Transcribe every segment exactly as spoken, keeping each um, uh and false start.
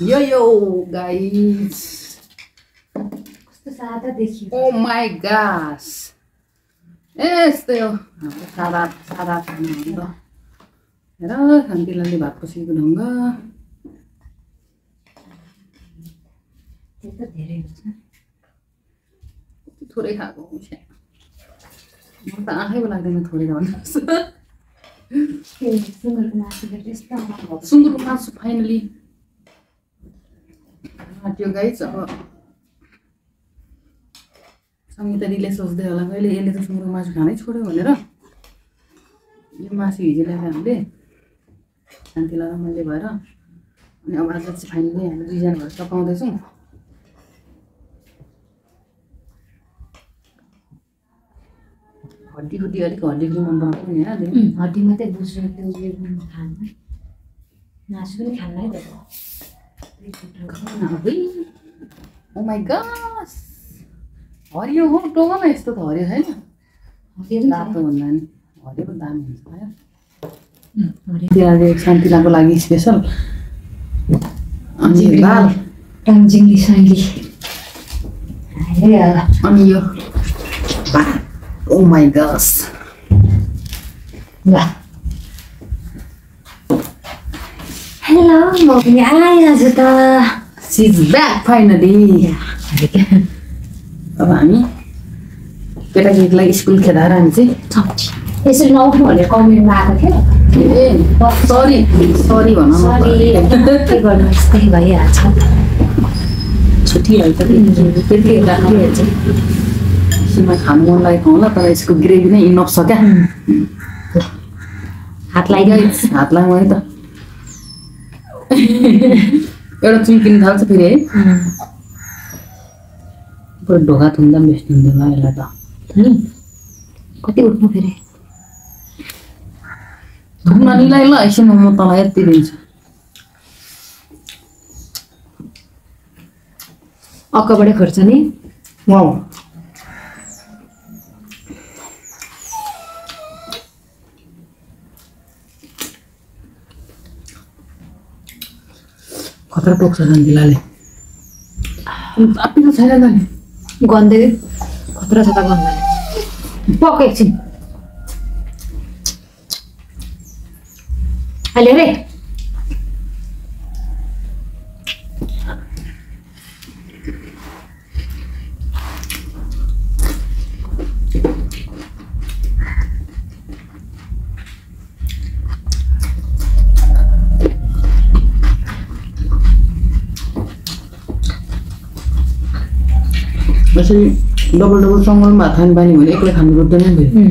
यो yo guys कस्तो सादा देखियो। ओ माय गॉश यस्तै हो हाम्रो सादा सादा खाना हो नि त। हेर शान्तिलालले भात पसेको ढङ्ग त्यो त धेरै हुन्छ। थोरै खाएको हुन्छ म त आँखैको लाग्दैन थोरै भन्नुहोस्। सुँगुरको मासुले त्यस्तो सुँगुरको मासु फाइनली त्यो गाइस। अब सङ्गीताले सोच्दै होला कहिले यसले त सुँगुरको मासु खानै छोड्यो भनेर। यो मासु हिजो ल्याएर हामीले शान्तिलाल र मैले भएर अनि अब आज चाहिँ फाइनली हामी दुईजना भएर पकाउँदैछौँ। हड्डी खुड्डी अलिक हड्डी खुड्डी मन पराउँछ नि होइन। हड्डी मात्रै बुझ्नु त्यो उयो खान्न मासु पनि खान्न है त। ओ माई गॉश हरियो हो टोमा न यस्तो त हरियो छैन रातो भन्दा नि हरियोको दामी हुन्छ त्यो शान्तिलाको लागि स्पेसल। अनि लाल टङ्जिङ्गी साङ्गी अनि यो ओ माई गॉश ल हेलो म पनि आएँ आज त। She is back finally. अब हामी केटाकेटीलाई स्कुल खेदाएर हामी चाहिँ यसरी नउठ्नु भनेर कमेन्टमा आएको थियो। ए सरी सरी भन सरी के गर्नु यस्तै भइहाल्छ। छुट्टिहाल्छ त्यति भइहाल्छ। सीमा खानु मन लागेको होला तर यसको ग्रेभी नै इनफ छ क्या। हात लाग्यो हात लाग्यो है त। एउटा चुम्किन थाल्छ फेरि है। पुरा ढोका थुन्दा पनि बेस्ट हुँदैन यसलाई त। कति उठ्नु फेरि थुक्न निलाई ल एकछिनमा म तँलाई यति दिन्छु। अक्काबाटै खर्च नि वाउ खतरा टोक्छ शान्तिलाले ताप्पिनु छैन त नि गन्दै खतरा छ त गन्दै पक एकछिन अहिले रे यसरी डबल डबल सँगै भात खाने बानी भने एक्लै खानु रुच्दैन नि फेरि।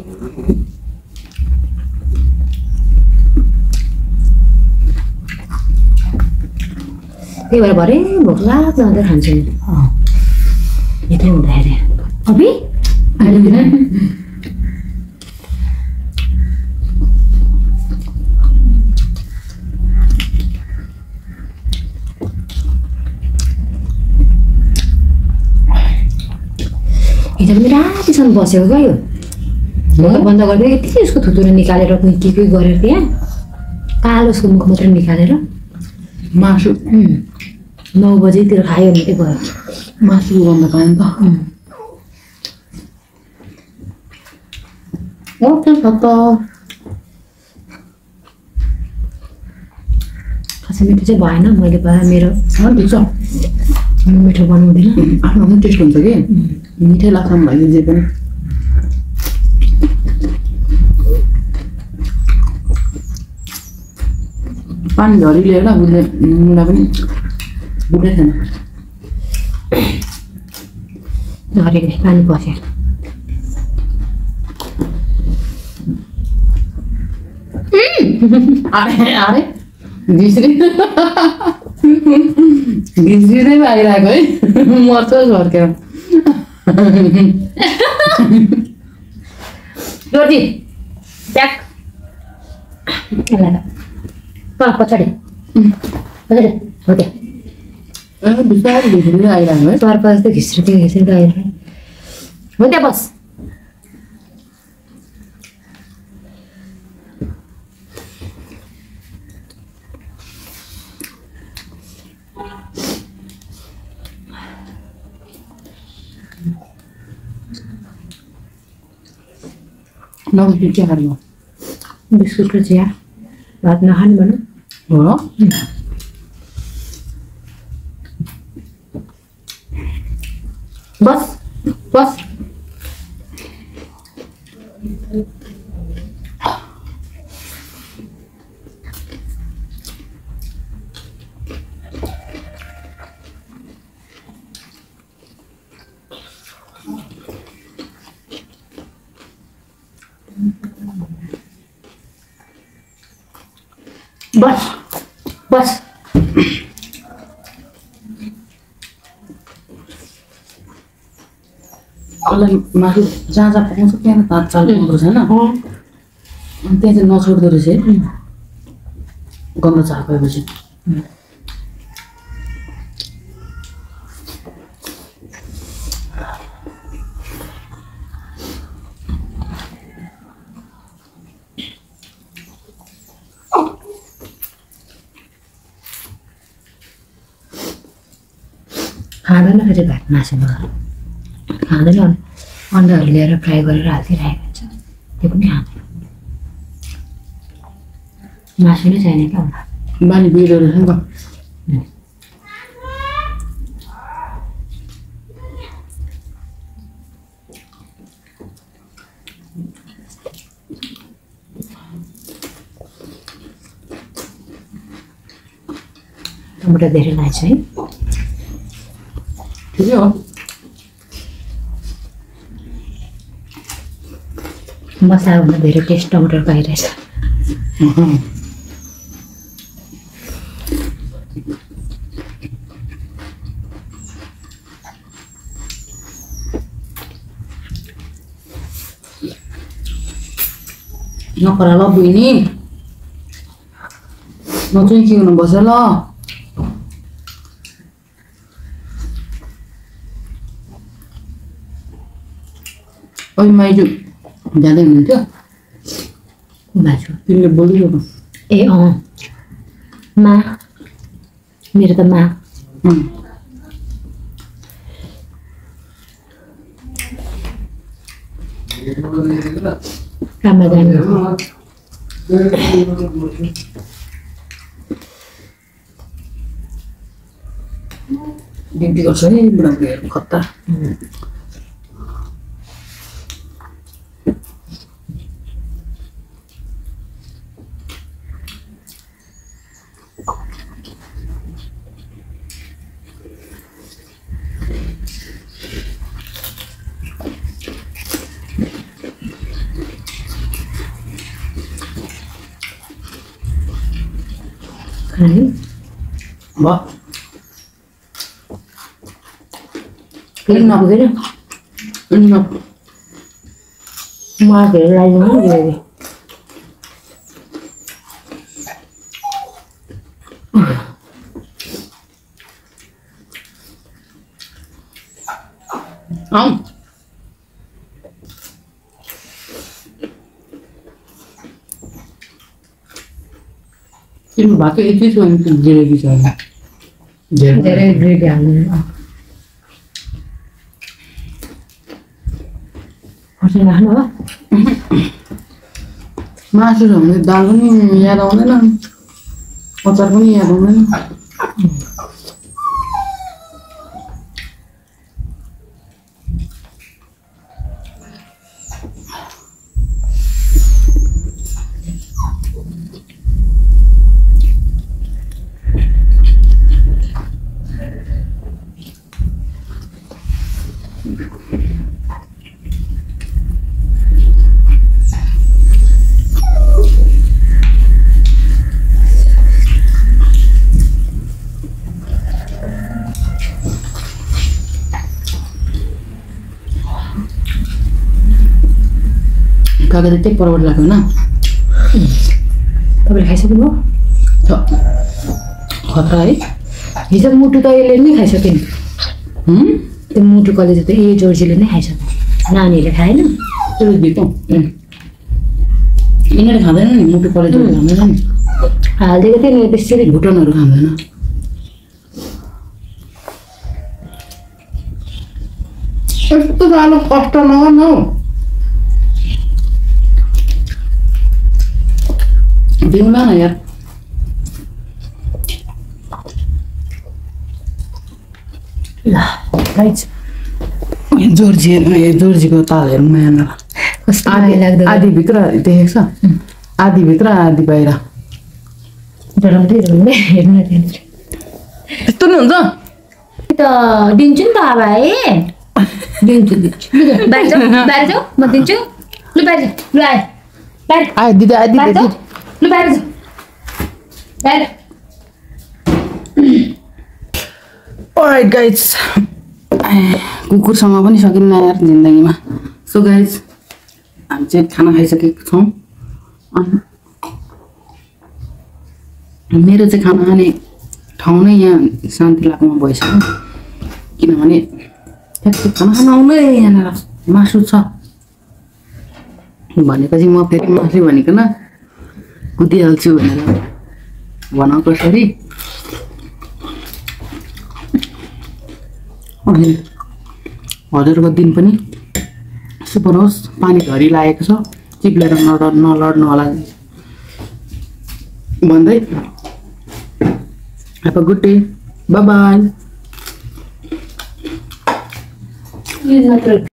त्यही भएर भरे भोक लाग्छ अन्त खान्छु नि यतै हुँदाखेरि अभि हिजो पनि रातिसम्म बसेको क्या यो ढोका बन्द गरिदियो यति उसको थुतुरो निकालेर के के गरेर त्यहाँ कालो उसको मुख मात्रै निकालेर मासु नौ बजीतिर खायो भने चाहिँ गयो। मासु गर्नु पाएँ नि त। ओके छ त खासै मिठो चाहिँ भएन मैले पाएँ मेरो ठिक छ मिठो बनाउँदिनँ आफ्नो आफ्नो टेस्ट हुन्छ कि मिठै लाग्छ भने जे पनि। पानी झरीले होला बुझ्ने मुला पनि बुझ्दै थिएन झरेको पानी पस्यो। अरे अरे घिस्री घिस्रिँदै आइरहेको है मर्छ झर्केर। जोर्जी ट्याक यसलाई त पछाडि पछाडि हो त्यहाँ बिस्तारै घिस्रिँदै आइरहेको है। चार पाँच त घिस्रिँदै घिस्रिँदै आइरहेको हो त्यहाँ बस। नबुझ्ने के खानु बिस्कुट र चिया भात नखाने भनौँ हो बस बस बस बस मलाई मासु जहाँ जहाँ पकाउँछ त्यहाँ तात चाल पकाउँदो रहेछ होइन अनि त्यहाँ चाहिँ नछोड्दो रहेछ है गन्ध चाल पाएपछि खाँदैन फेरि भात मासुमा खाँदैन अन्डाहरू ल्याएर फ्राई गरेर हालिदिइरहेको हुन्छ त्यो पनि खाँदैन मासु नै चाहिने क्या उनीहरू बानी बिग्रेको रहेछ नि त टमाटर धेरै लाग्छ है ठिकै हो मसलाभन्दा धेरै टेस्ट टमाटरको आइरहेछ नखरा ल बहिनी म चाहिँ के गर्नु बस्छ ल ओइ माइजू जाँदै हुनुहुन्थ्यो बाजु तिमीले बोलिदियो ए अँ मा मेरो त मा काममा जानु ड्युटी गर्छ है बुढाबुढीहरू खत्ता खाने भयो केही नपुगेन मलाई धेरै लगाइदिनु धेरै आऊ तिम्रो भातै यति छ भने जिरेकी छ धेरै ग्रेभी हाल्नु खोर्सानी राख्नु हो मासु छ भने दाल पनि याद आउँदैन अचार पनि याद आउँदैन कागज त्यही परवट लाग्यो होइन तपाईँले खाइसक्नु हो खतरा है हिजो मुटु त यसले नै खाइसक्यो नि त्यो मुटु कलेज त ए जोर्जीले नै खाइसक्यो नानीहरूले खाएन त्यसले दिएको यिनीहरूले खाँदैन नि मुटु कलेजहरू खाँदैन नि हालिदिएको थियो नि त्यसरी भुटनहरू खाँदैन यस्तो साह्रो कष्ट नगर्नु हौ दिउँ न यार ल गाइस जोर्जी जोर्जीको ताल हेर्नु यहाँ कस्तो आधी माया लाग्दो आधी भित्र देखेको छ आधी भित्र आधी बाहिर डराउँदै डराउँदै हेर्नु त्यहाँनिर यस्तो नि हुन्छ त दिन्छु नि त अब है दिन्छु दिन्छु लु बाहिर जाऊ बाहिर जाऊ म दिन्छु लु बाहिर जाऊ लु आए बाहिर आयो दिदी आयो बाहिर दिदी जाऊ लु बाहिर जाऊ बाहिर Alright guys, कुकुरसँग पनि सकिन्न यार जिन्दगीमा। सो गाइज हामी चाहिँ खाना खाइसकेको छौँ। अनि मेरो चाहिँ खाना खाने ठाउँ नै यहाँ शान्ति लाग्नुमा भइसक्यो किनभने ठ्याक्कै खाना खान आउनै यहाँनिर मासु छ भनेपछि म फेरि मासु भनेकन कुदिहाल्छु भनेर भन कसरी अनि हजुरको दिन पनि सुपर होस् पानी झरी लागेको छ चिप्लेर नलड नलड्नु होला भन्दै have a good day bye bye यो मात्र